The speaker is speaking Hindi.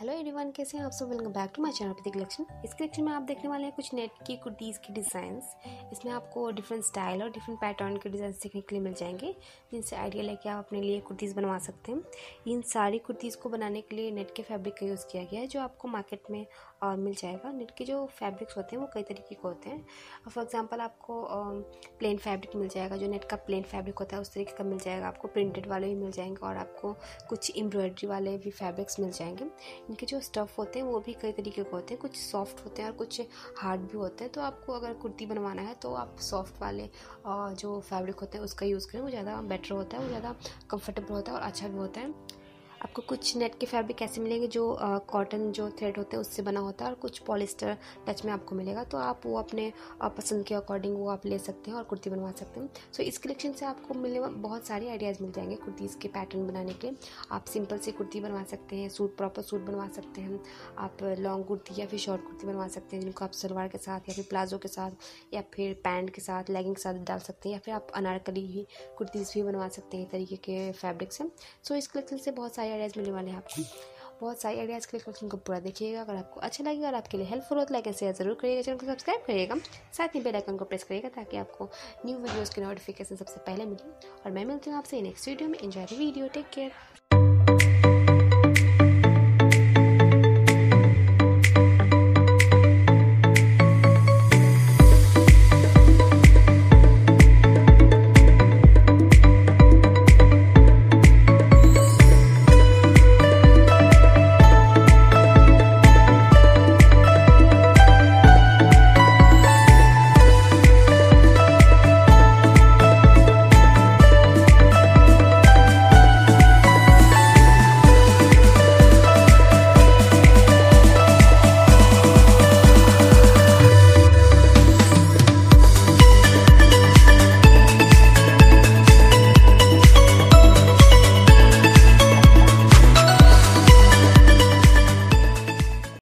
हेलो एवरीवन, कैसे हैं आप सब। Welcome back to my channel Prateek collection. इस कलेक्शन में आप देखने वाले हैं कुछ नेट की कुर्तीज़ की डिज़ाइंस। इसमें आपको डिफरेंट स्टाइल और डिफरेंट पैटर्न के डिज़ाइन देखने के लिए मिल जाएंगे, जिनसे आइडिया लेके आप अपने लिए कुर्तीज़ बनवा सकते हैं। इन सारी कुर्तीज़ को बनाने के लिए नेट के फैब्रिक का यूज़ किया गया है, जो आपको मार्केट में मिल जाएगा। नेट के जो फैब्रिक्स होते हैं वो कई तरीके के होते हैं। फॉर एग्जाम्पल आपको प्लेन फैब्रिक मिल जाएगा, जो नेट का प्लेन फैब्रिक होता है उस तरीके का मिल जाएगा। आपको प्रिंटेड वाले भी मिल जाएंगे और आपको कुछ एम्ब्रॉयडरी वाले भी फैब्रिक्स मिल जाएंगे। इनके जो स्टफ़ होते हैं वो भी कई तरीके के होते हैं, कुछ सॉफ्ट होते हैं और कुछ हार्ड भी होते हैं। तो आपको अगर कुर्ती बनवाना है तो आप सॉफ्ट वाले जो फैब्रिक होते हैं उसका यूज़ करें, वो ज़्यादा बेटर होता है, वो ज़्यादा कंफर्टेबल होता है और अच्छा भी होता है। आपको कुछ नेट के फैब्रिक ऐसे मिलेंगे जो कॉटन जो थ्रेड होते हैं उससे बना होता है, और कुछ पॉलिस्टर टच में आपको मिलेगा। तो आप वो अपने पसंद के अकॉर्डिंग वो आप ले सकते हैं और कुर्ती बनवा सकते हैं। सो इस कलेक्शन से आपको मिलने बहुत सारे आइडियाज़ मिल जाएंगे कुर्तीज़ के पैटर्न बनाने के। आप सिंपल से कुर्ती बनवा सकते हैं, सूट प्रॉपर सूट बनवा सकते हैं, आप लॉन्ग कुर्ती या फिर शॉर्ट कुर्ती बनवा सकते हैं, जिनको आप सलवार के साथ या फिर प्लाजो के साथ या फिर पैंट के साथ लेगिंग के साथ डाल सकते हैं, या फिर आप अनारकली ही कुर्तीज़ भी बनवा सकते हैं तरीके के फैब्रिक से। सो इस कलेक्शन से बहुत सारे आइडियाज़ मिलने वाले हैं आपको। बहुत सारे आइडियाज़ के कलेक्शन को पूरा देखिएगा। अगर आपको अच्छा लगेगा और आपके लिए हेल्पफुल हो तो लाइक एंड शेयर जरूर करिएगा, चैनल को सब्सक्राइब करिएगा, साथ ही बेल आइकन को प्रेस करिएगा ताकि आपको न्यू वीडियोज़ की नोटिफिकेशन सबसे पहले मिले। और मैं मिलती हूँ आपसे नेक्स्ट वीडियो में। Enjoy the video, take care.